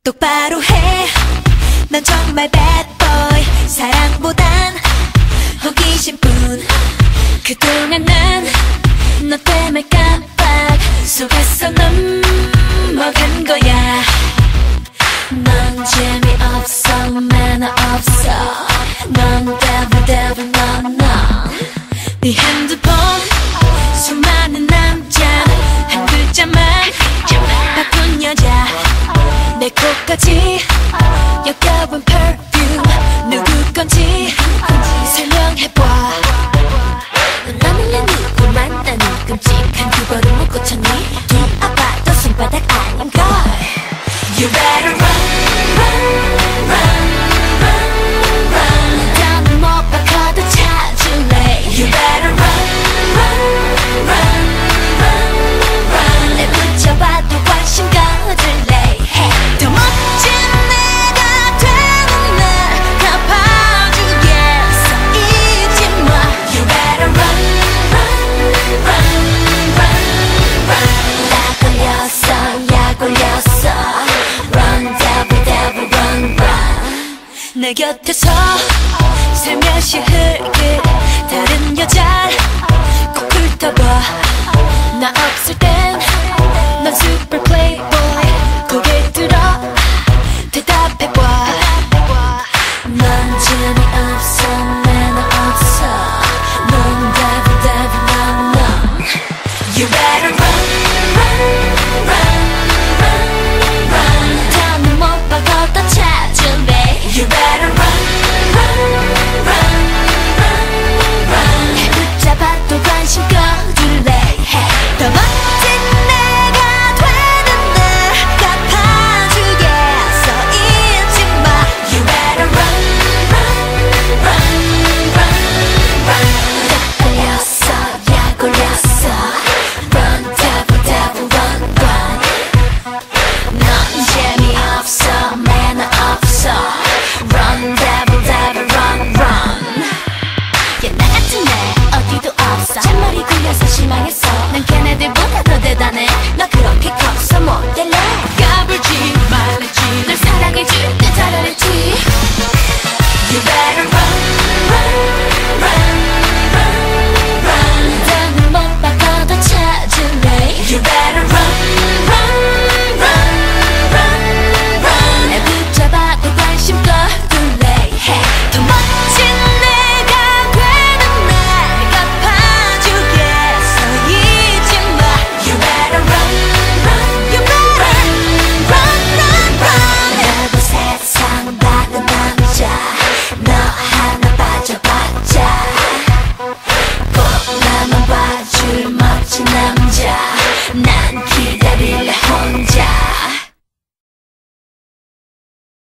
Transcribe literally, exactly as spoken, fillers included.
똑바로 해. 넌 정말 bad boy. 사랑보단 호기심뿐. 그동안 난 너 때문에 깜빡 속았어. 넘어간 거야. 넌 재미없어. 매너 없어. 넌 devil devil 넌 넌. 네 핸드폰 수많은 남자 한 글자만 바꾼 여자. 내 코까지 역겨운 perfume 누구 건지 설명해봐. 나는 내 누구 만나니 끔찍한 두 걸음 못 고쳤니. 두 아파도 손바닥 아닌걸. You better run, run, run, run, run. 더는 못 바꿔도 찾을래. You better run, run, run, run, run. 내 붙여봐도 관심 가질래. Hey. 더 멋진 내가 되는 날 갚아주겠어. 잊지 마. You better run, run, run, run, run. 나 걸렸어. 약 올렸어. Run devil devil run run. 내 곁에서 살며시 흘길 다른 여자 꼭 훑어봐. 나 없을 땐 넌 super playboy. 고개 들어 대답해봐. 넌 재미없어. 매너 없어. 넌 devil devil 넌 넌. You better run, run, run, run, run. 더는 못 바꿔도 찾을래. You better run, run, run, run, run. 붙잡아도 관심 꺼둘래. Hey. 더 멋진 내가 되는 날 갚아주겠어. 잊지 마. You better run, run, run, run, run. 약 올렸어. 약 올렸어. Run devil devil run run. 넌 재미없어. 매너 없어. Run devil devil run run. 야, 나 같은 애 어디도 없어. 잔머리 굴려서 실망했어. 난 걔네들보다 더 대단해. 너 그렇게 커서 못 될래. 까불지 말랬지. 널 사랑해줄 때 잘했지. You better run, run, run, run, run. 더는 못 바꿔도 찾을래. You better run, run, run, run, run. 날 붙잡아도 관심 꺼둘래. Hey. 더 멋진 내가 되는 날 갚아주겠어. 잊지 마. You better run, run, you better run, run, run. 나도 세상 많은 남자 너 하나 빠져봤자 꼭 나만 봐줄 멋진 남자. 난